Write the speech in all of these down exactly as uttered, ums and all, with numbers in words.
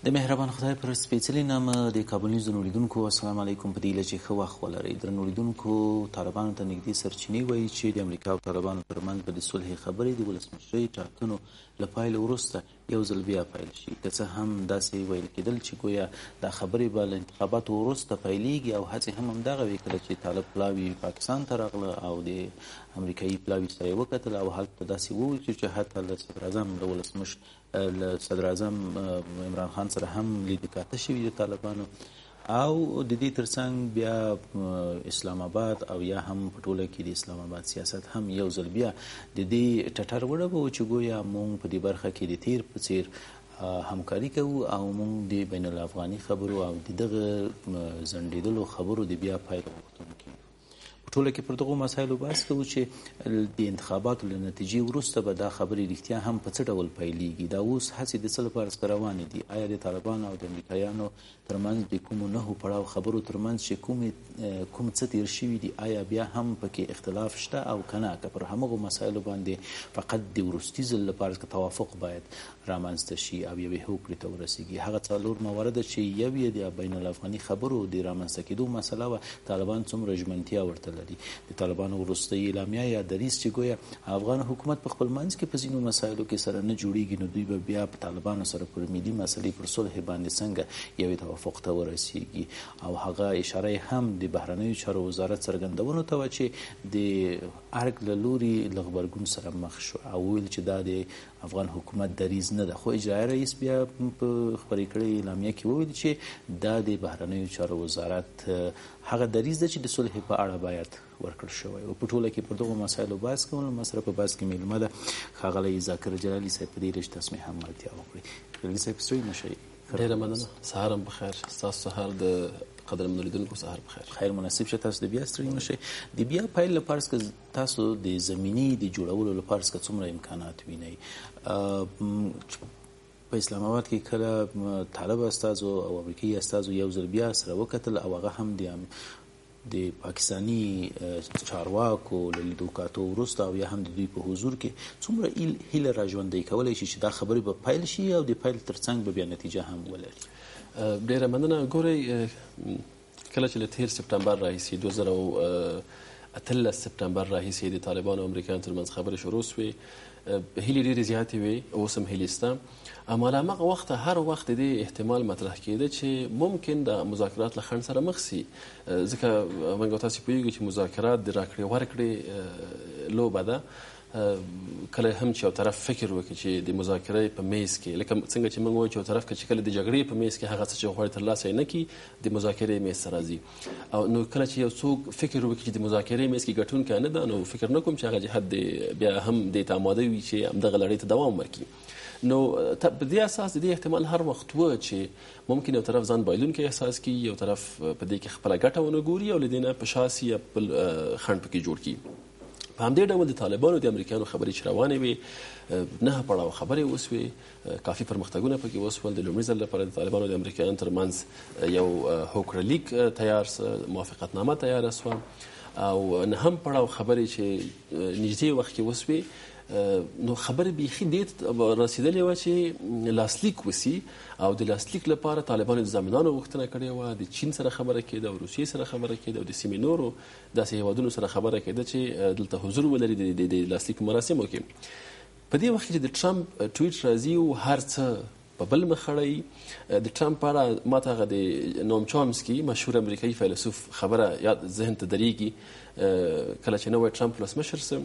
د مهربان خدای پر سپېڅلي نامه د کابل نیوز د اوریدونکو السلام علیکم. په دې هیله چې ښه وخت ولرئ. درنو اوریدونکو، طالبانو ته نږدې سرچینې وایي چې د امریکا او طالبانو ترمنځ به د صلح خبرې د ولسمشرۍ ټاکنو له پیل وروسته یو ځل بیا پیل شي. که څه هم داسې ویل کېدل چې ګویا دا خبرې به له انتخاباتو وروسته پیلېږي او هڅې هم همدغه وې کله چې طالب پلاوي پاکستان ته راغله او د امریکایي پلاوي سره یې وکتل او هلته داسې وویل چې حتی له صدراعظم له ولسمشر له صدراعظم عمران خان سره هم لیدکاته شوي د طالبانو او د دې ترڅنګ بیا اسلام آباد او یا هم په ټوله کې د اسلام آباد سیاست هم یو ځل بیا د دې ټټر وړبو چې ګویا مونږ په دې برخه کې د تیر په څیر همکاري کوو او مونږ د بین الافغاني خبرو او د دغه ځنډېدلو خبرو د بیا پیل غوښتونکي په ټوله کې پر دغو مسایلو بحث کوو چې د انتخاباتو له نتیجې وروسته به دا خبرې رښتیا هم په څه ډول پیلېږي. دا اوس هڅې د څه لپاره څخه روانې دي؟ آیا د طالبانو او د امریکایانو ترمنځ د کومو نهو پړاو خبرو ترمنځ چې کومې کوم څه تیر شوي دي آیا بیا هم پکې اختلاف شته او که نه؟ که پر همغو مسایلو باندې فقط د وروستي ځل لپاره که توافق باید رامنځته شي او یوې هوکړې ته ورسیږي. هغه څلور موارده چې یو یې د بین الافغاني خبرو د رامنځته کېدو مسله وه، طالبان څومره ژمنتیا ورته لري. د طالبانو وروستۍ اعلامیه یا دریځ چې ګویا افغان حکومت په خپل منځ کې په ځینو مسایلو کې سره نه جوړیږي، نو دوی به بیا په طالبانو سره پر ملي مسلې پر صلح باندې څنګه یوې توافق ته ورسیږي. او هغه اشاره هم د بهرنیو چارو وزارت څرګندونو ته وه چې د ارګ له لوري له غبرګون سره مخ شو او ویل چې دا د افغان حکومت دریځ نه ده، خو اجرایي رئیس بیا په خپرې کړې اعلامیه کې وویل چې دا د بهرنیو چارو وزارت هغه دریځ ده چې د صلح په اړه باید ورکړل شوی او په ټوله کې پر دغو مسایلو بحث کوو. ما سره په بحث کې میلمه ده ښاغلی ذاکر جلالي صاحب، په دې رشته تاسو مې هم ملتیا وکړئ. جلالي صاحب ستړي نه شئ؟ ډېره مننه. سهار هم بخیر. ستاسو سهار د قدرمنو لیدونکو سهار بخیر. خیر مناسب شه. تاسو د بیا ستړي نه شئ. د بیا پیل لپاره که تاسو د زمینې د جوړولو لپاره که څومره امکانات وینئ؟ په اسلام آباد کې کله طالب استازو او امریکایي استازو یو ځل بیا سره وکتل او هغه هم د د پاکستانی چارواکو له لیدو کاتو وروسته او یا هم د دوی په حضور کې څومره هیله را ژوندۍ کولی شي چې دا خبرې به پیل شي او د پیل ترڅنګ به بیا نتیجه هم ولري؟ ډېره مننه. ګورئ، کله چې له تیر سپټمبر راهیسې دوه زره اتلس سپټمبر راهیسې د طالبانو او امریکایانو ترمنځ خبرې شروع شوې، هیلې ډېرې زیاتې وې، اوس هم هیلې شته. اما له همغه وخته هر وخت د دې احتمال مطرح کېده چې ممکن د مذاکرات له خنډ سره مخ شي، ځکه موږ او تاسو پوهېږو چې مذاکرات د راکړې ورکړې لوبه ده. کله هم چې یو طرف فکر وکړي چې د مذاکرې په میز کې، لکه څنګه چې موږ وایو چې یو طرف چې کله د جګړې په میز کې هغه څه چې غواړي ترلاسه یې نه کړي، د مذاکرې میز ته راځي. او نو کله چې یو څوک فکر وکړي چې د مذاکرې میز کې ګټونکی نه ده، نو فکر نه کوم چې هغه جهت بیا هم دې ته آماده وي چې همدغه لړۍ ته دوام ورکړي. نو په دې اساس د دې احتمال هر وخت و چې ممکن یو طرف ځان بایلونکی احساس کړي، یو طرف په دې کې خپله ګټه ونه ګوري او له دې نه په شا سي یا خپل خنډ پکې جوړ کړي. په همدې ډول د طالبانو د امریکایانو خبرې چې روانې وې، نه پړاو خبرې وسوې، کافي پرمختګونه پکې وسول. د لومړي ځل لپاره د طالبانو د امریکایانو ترمنځ یو هوکړه لیک تیار سو، موافقتنامه تیاره سوه، او نه هم پړاو خبرې چې نږدې وخت کې وسوې، نو خبرې بیخي دې رسېدلې وه چې لاسلیک وسي. او د لاسلیک لپاره طالبانو د ضامنانو غوښتنه کړې وه، د چین سره خبره کېده، او روسیې سره خبره کېده، او د سیمې نورو داسې هېوادونو سره خبره کېده چې دلته حضور ولري د لاسلیک مراسمو کې. په دې وخت کې چې د ټرمپ ټویټ راځي او هر څه په بل مخ اړوي. د ټرمپ په اړه ما ته هغه د نوم چامسکي مشهور امریکایي فیلسوف خبره یاد ذهن ته درېږي. کله چې نوی ټرمپ ولسمشر شو،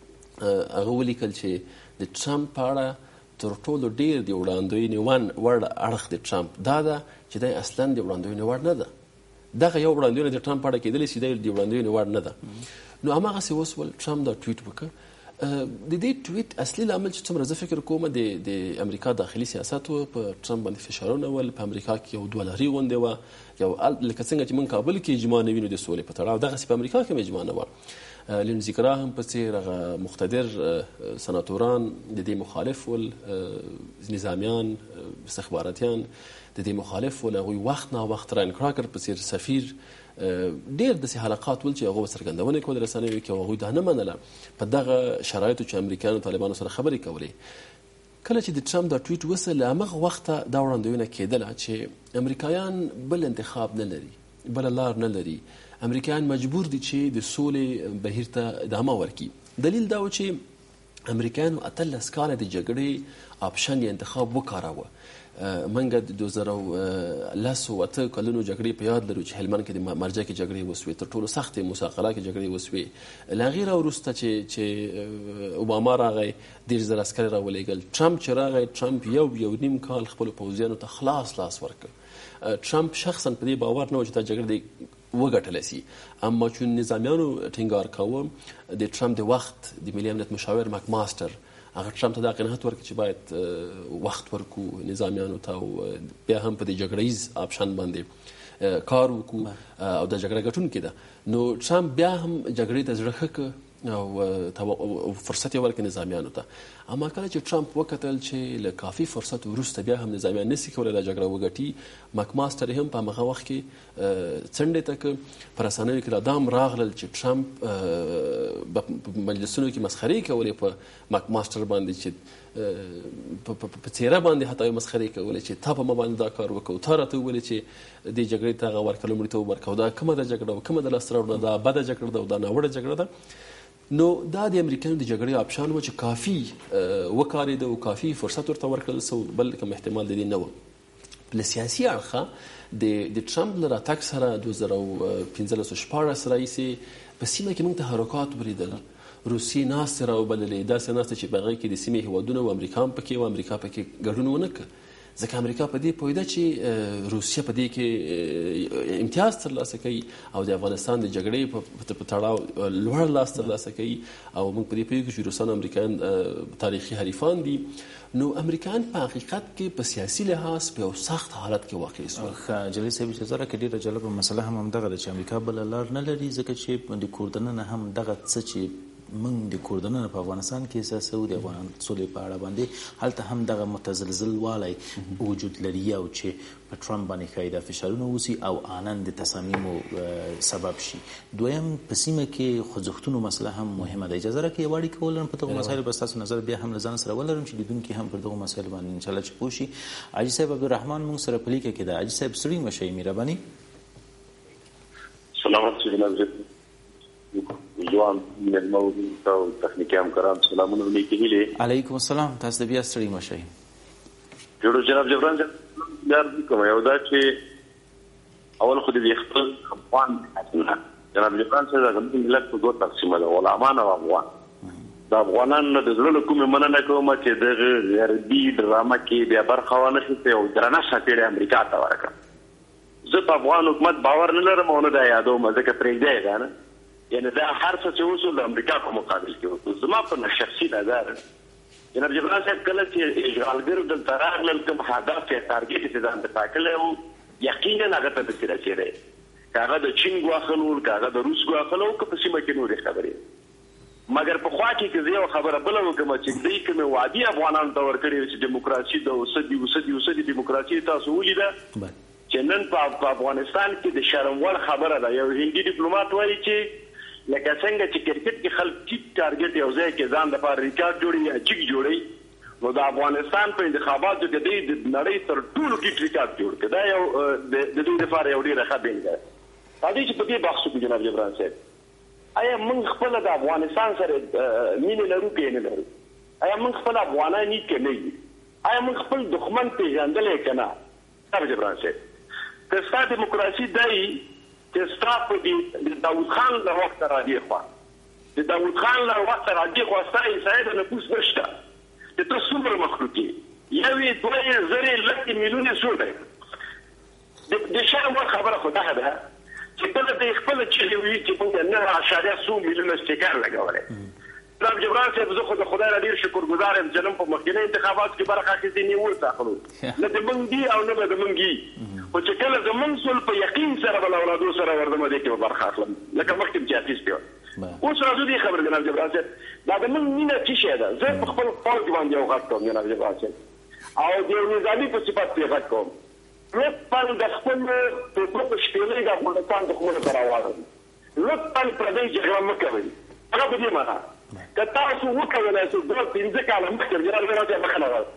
هغه ولیکل چې د ټرمپ په اړه تر ټولو ډېر د وړاندوینې وړ اړخ د ټرمپ دا ده چې دی اصلا د وړاندوینې وړ نه ده. دغه یو وړاندوینه د ټرمپ په اړه کېدلی چې دی د وړاندوینې وړ نه ده. نو هماغسې وسول، ټرمپ دا ټویټ وکړه. د دې ټویټ اصلي لامل چې څومره زه فکر کوم د د امریکا داخلي سیاست و، په ټرمپ باندې فشارونه ول. په امریکا کې یو دوه لاري غوندې وه، یو لکه څنګه چې موږ کابل کې اجماع نه وینو د سولې په تړاو، دغسې په امریکا کې هم اجماع نه وه. لینزي ګراهم په څېر هغه مقتدر سناتوران د دې مخالف ول، نظامیان، استخباراتیان د دې مخالف ول. هغوی وخت نا وخت راین کراکر په څېر سفیر ډېر داسې حلقات ول چې هغو به څرګندونې کول رسنیو کې، او هغوی دا نه منله په دغه شرایطو چې امریکایانو طالبانو سره خبرې کولې. کله چې د ټرمپ دا ټویټ وسه له همغه وخته دا وړاندوینه کېدله چې امریکایان بل انتخاب نه لري، بله لار نه لري. امریکایان مجبور دي چې د سولې بهیر ته ادامه ورکړي. دلیل دا و چې امریکایانو اتلس کاله د جګړې آپشن یا انتخاب وکاراوه. منګه د دوه زره لس او اته کلونو جګړې په یاد لرو چې هلمند کې د مرجع کې جګړې وسوې، تر ټولو سختې مساقله کې جګړې وسوې. له هغې راوروسته چې چې اوباما راغی دېرش زره عسکر یې راولېږل. ټرمپ چې راغی ټرمپ یو یو نیم کال خپلو پوځیانو ته خلاص لاس ورکړ. ټرمپ شخصا په دې باور نه و چې دا جګړه دې وګټلی سي، اما چې نظامیانو ټینګار کاوه د ټرمپ د وخت د ملي امنیت مشاور مک ماستر هغه ټرمپ ته دا قناعت ورکړي چې باید وخت ورکو نظامیانو ته او بیا هم په دې جګړه ییز آپشن باندې کار وکړو او د جګړه ګټونکې ده. نو ټرمپ بیا هم جګړې ته زړه ښه کړ او فرصت یې ورکړ نظامیانو ته. اما کله چې ټرمپ وکتل چې له کافي فرصت وروسته بیا هم نظامیان نسي کولی دا جګړه وګټي، مک ماستر هم په هغه وخت کې څنډې ته کړ. په رسنیو کې دا دام راغلل چې ټرمپ په مجلسونو کې مسخرې کولې په مک ماستر باندې، چې په څیره باندې حتی مسخرې کولې چې تا په ما باندې دا کار وکړو، تا راته وویلې چې دې جګړې ته هغه ورکړه لومړیتوب ورکړه، دا کومه ده جګړه او کومه د لاسته راوړنه، دا بده جګړه ده او دا ناوړه جګړه ده. نو دا د امریکایانو د جګړې آپشن و چې کافي وکارېده او کافي فرصت ورته ورکړل سو، بل کوم احتمال د دې نه و. له سیاسي اړخه د د ټرمپ له راتګ سره دوه زره پنځلس شپاړس راهیسې په سیمه کې موږ تحرکات ولیدل. روسیې ناستې راوبللې، داسې ناستې چې په هغې کې د سیمې هېوادونه او امریکا هم پکې و، امریکا پکې ګډون ونه کړ ځکه امریکا په دې پوهېده چې روسیه په دې کې امتیاز ترلاسه کوي او د افغانستان د جګړې په تړاو لوړ لاس ترلاسه کوي او موږ په دې پوهېږو چې روسان او امریکایان تاریخي حریفان دي. نو امریکایان په حقیقت کې په سیاسي لحاظ په یو سخت حالت کې واقع شول. جلیل صاحب اجازه راکړئ، ډېره جالبه مسله هم همدغه ده چې امریکا بله لار نه لري، ځکه چې د کور دننه هم دغه څه چې موږ د کور دننه په افغانستان کې احساسوو د افغان سولې په اړه باندې، هلته هم دغه متزلزل والی وجود لري او چې په ټرمپ باندې ښایي دا فشارونه وسي او آنن د تصامیمو سبب شي. دویم په سیمه کې خوځښتونو مسله هم مهمه ده. اجازه راکړئ یو اړیکه ولرم په دغو مسایلو، به ستاسو نظر بیا هم له ځان سره ولرم چې لیدونکي هم پر دغو مسایلو باندې انشاءالله چې پوه شي. حاجي صاحب عبدالرحمن موږ سره په لیکه کې ده. حاجي صاحب ستړي مه شئ، مهرباني. سلامت جناب جوان مېلمه او تخنیکي همکاران سلامونه ولیکي هیلې. علیکم السلام، تاسو د بیا ستړي مه شئ. جوړو جناب جبران صاحب کوم یو دا چې اول خو دې خپل افغان جناب جبران صاحب د ملت په دوه تقسیمه ده، غلامان او افغان. د افغانانو د زړه له کومې مننه کوم چې دغه غربي ډرامه کې بیا برخه وانخیستې او درنه سپېړې امریکا ته ورکړه. زه په افغان حکومت باور نه لرم او نه دا یادوم، ځکه پرېږدی یې نه، یعنی دا هر څه چې اوس د امریکا په مقابل کې وکړو. زما په شخصي نظر جناب جبران صاحب کله چې اشغالګرو دلته راغلل کوم هدف یا تارګېټ یې ځان ته ټاکلی و یقینا هغه ته پسې رسېدی، که هغه د چین ګواښل و که هغه د روس ګواښل و که په سیمه کې نورې خبرې. مګر په خوا کې که زه یو خبره بله وکړم چې دوی کومې وعدې افغانانو ته ورکړې چې ډیموکراسي د اوسه دي اوسه دي اوسه دي ډیموکراسي تاسو ولیده چې نن په افغانستان کې د شرم وړ خبره ده. یو هندي ډیپلوماټ وایي چې لکه څنګه چې کرکټ کې خلک ټیک ټارګټ یو ځای کې ځان لپاره ریکارډ جوړي یا چیک جوړي، نو د افغانستان په انتخاباتو کې د نړۍ تر ټولو ټیک ریکارډ جوړ کړ. دا یو د دوی لپاره یو ډېره ښه بېلګه ده. راځئ چې په دې بحث وکړو جناب جبران صاحب. آیا موږ خپله د افغانستان سره مینې لرو که نه لرو؟ آیا موږ خپل افغانان یو که نه یو؟ آیا موږ خپل دښمن پېژندلی که نه؟ جناب جبران صاحب که ستا ډیموکراسي دی چې ستا په د داود خان له وخته راجې خوا د داود خان له وخته راجې خوا ستا احصایې د نفوس نشته چې ته څومره مخلوق یې، یوې دوې زرې لکې میلیونې څو دی؟ د شرم وړ خبره خو دغه ده چې کله ته یې خپله چغې وي چې موږ نه اعشاریه څو میلیونه سټیکر لګولی. جناب جبران صاحب زه خو د خدای نه ډېر شکرګزار یم چې نن په مخکیني انتخاباتو کې برخه اخیستې نه یې وټاکلو، نه د موږ دي او نه به د موږ وي، خو چې کله زموږ سول په یقین سره به له اولادو سره ورځم دې کې به برخه اخلم لکه مخکې چې اخیستې وه. اوس راځو دې خبره جناب جبران صاحب، دا د موږ مینه څه شی ده؟ زه په خپل پوځ باندې یو غږ کوم جناب جبران صاحب او د یو نظامي په صفت پرې غږ کوم. لطفا د خپلو ټوپو په شپېلۍ د افغانستان دښمنو ته راواړوئ، لطفا پردۍ جګړه مه کوئ. هغه په دې معنا که تاسو وکولی شئ دوه پنځه کاله مخکې جناب جبران صاحب بخښنه غواړم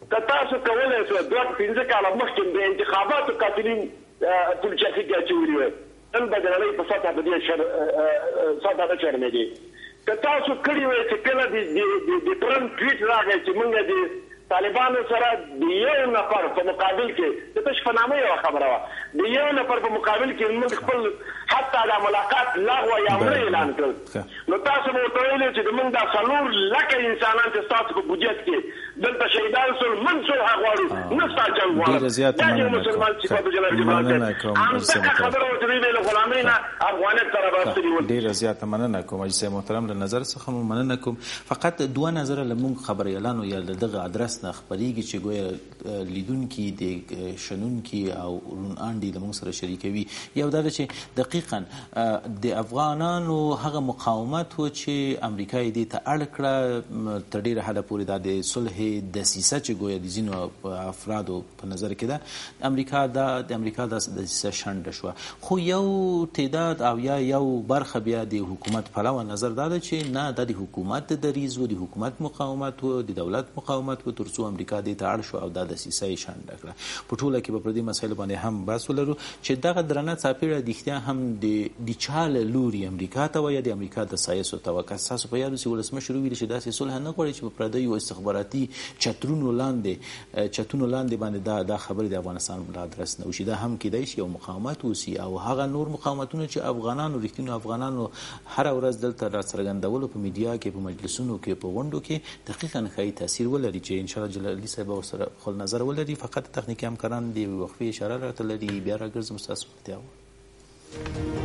که تاسو کولی شو دوه پنځه کاله مخکې د انتخاباتو قاتلین پل چاقي کې اچولي وای نن به د نړۍ په سطحه په دې سطحه نه شرمېدې که تاسو کړي وای چې کله د ټرمپ ټویټ راغی چې موږ د طالبانو سره د یو نفر په مقابل کې د تش په نامه یوه خبره وه د یو نفر په مقابل کې موږ خپل حتی دا ملاقات لغوه یا مړه اعلان کړ نو تاسو به ورته ویلي چې زموږ دا څلور لکه انسانان چې ستاسو په بودجت کې دلته شهیدان سول من صلح غواړو نه ستا جنګ غواړو دا چې مسلمان صفاتو جنرال جبران همدغه خبره ورته ویلې له غلامۍ نه افغانیت ته راوستلي ول. ډېره زیاته مننه کوم حاجي صاحب محترم، له نظر څخه مو مننه کوم. فقط دوه نظره له موږ خبریالانو یا له دغه ادرس نه خپرېږي چې ګویا لیدونکي د شنونکي او رونانډي له موږ سره شریکوي. یو دا ده چې دقیقا د افغانانو هغه مقاومت و چې امریکا یې دې ته اړ کړه تر ډېره حده پورې دا د صلح دسیسه چې ګویا د ځینو افرادو په نظر کې ده امریکا دا د امریکا دا دسیسه شنډه شوه. خو یو تعداد او یا یو برخه بیا د حکومت پلوه نظر دا ده چې نه دا د حکومت د دریځ و د حکومت مقاومت و د دولت مقاومت و تر څو امریکا دې ته اړ شو او دا دسیسه یې شنډه کړه. په ټوله کې به پر دې مسایلو باندې هم بحث ولرو چې دغه درنه څاپېړه رښتیا هم د چا له لوري امریکا ته وایي د امریکا د سایسو ته وه. که ستاسو په یاد وسي ولسمشر وویلي چې داسې صلح نه غواړي چې په پردیو استخباراتي چترونو لاندې چتونو لاندې باندې دا دا خبرې د افغانستان په ادرس نه وشي. دا هم کیدای شي یو مقاومت وسي او هغه نور مقاومتونه چې افغانانو رښتینو افغانانو هره ورځ دلته راڅرګندولو په میډیا کې په مجلسونو کې په غونډو کې دقیقا ښایي تاثیر ولري چې انشاءالله جلالي صاحب ورسره خپل نظر ولري. فقط تخنیکي همکاران د یوې وقفې اشاره راته لري. بیا راګرځم ستاسو په اختیار.